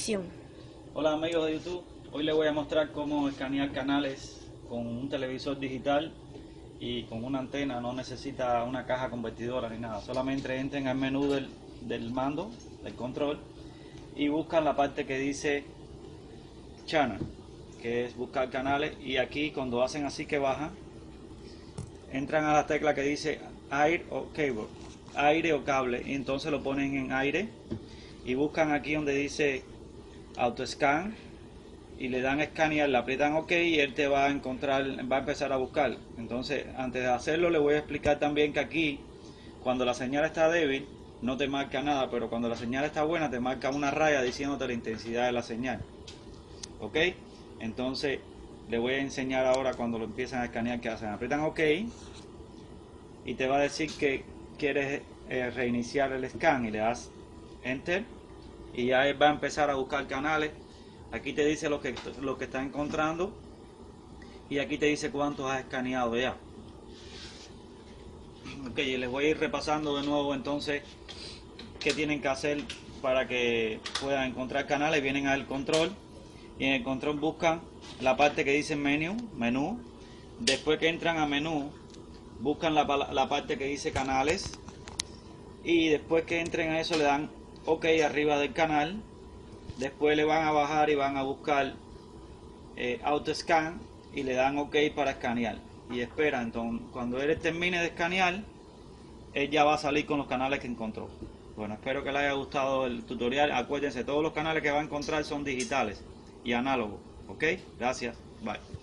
acción. Hola amigos de YouTube, hoy les voy a mostrar cómo escanear canales con un televisor digital y con una antena. No necesita una caja convertidora ni nada, solamente entren al menú del mando, del control, y buscan la parte que dice Channel, que es buscar canales, y aquí cuando hacen así que bajan, entran a la tecla que dice aire o cable, aire o cable, y entonces lo ponen en aire y buscan aquí donde dice AutoScan y le dan a escanear, le aprietan OK y él te va a encontrar, va a empezar a buscar. Entonces, antes de hacerlo, le voy a explicar también que aquí, cuando la señal está débil, no te marca nada, pero cuando la señal está buena, te marca una raya diciéndote la intensidad de la señal. ¿Ok? Entonces, le voy a enseñar ahora cuando lo empiezan a escanear que hacen. Aprietan OK y te va a decir que quieres reiniciar el scan y le das Enter y ya él va a empezar a buscar canales. Aquí te dice lo que está encontrando y aquí te dice cuántos has escaneado ya. Ok, les voy a ir repasando de nuevo entonces qué tienen que hacer para que puedan encontrar canales. Vienen al control y en el control buscan la parte que dice menú. Después que entran a menú, buscan la parte que dice canales y después que entren a eso le dan OK arriba del canal. Después le van a bajar y van a buscar AutoScan y le dan OK para escanear y espera. Entonces cuando él termine de escanear, él ya va a salir con los canales que encontró. Bueno, espero que les haya gustado el tutorial. Acuérdense, todos los canales que va a encontrar son digitales y análogos. Ok, gracias, bye.